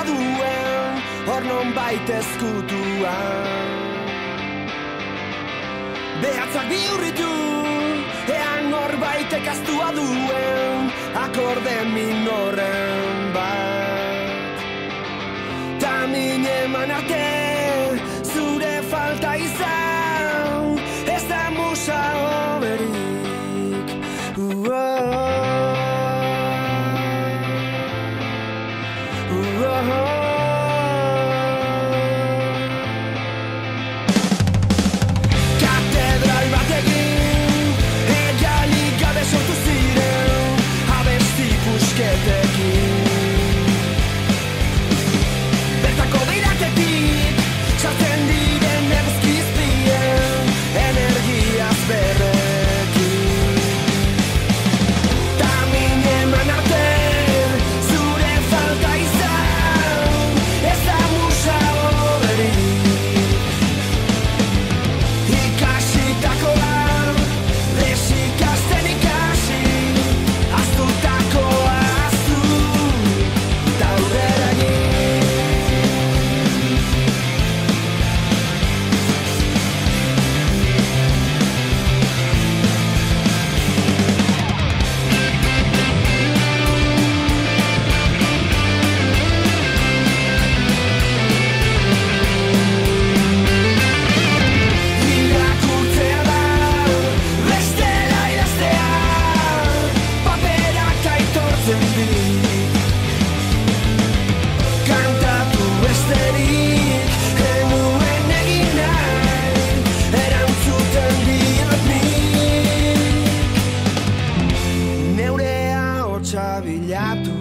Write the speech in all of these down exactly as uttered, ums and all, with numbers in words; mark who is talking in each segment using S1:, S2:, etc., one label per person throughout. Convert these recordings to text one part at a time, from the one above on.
S1: duen, hor non baita ezkutuan. Behatzak bihurritu, ean norbaitek astua duen, akorde minoren bat. Ta min eman arte, zure falta izan, ez da musa hoberik. Katedral batekin, egalik gabe sortu ziren, abesti pusketekin. Bertako beiraketik, sartzen diren eguzkizpien, energiaz berrekin. Ta min eman arte, zure falta izan, ez da musa hoberik. Ikasitakoa, desikasten ikasi, aztutakoa aztu, ta aurrera egin. Irakurtzea da, bestela idaztea, paperak aitortzen dit. Kantatu besterik, genuen egin nahi, erantzuten diot nik. Neure ahotsa bilatu,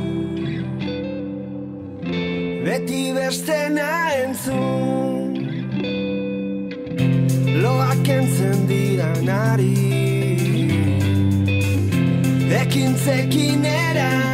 S1: beti bestena entzun, loak entzen diranari, ekintzekin eran.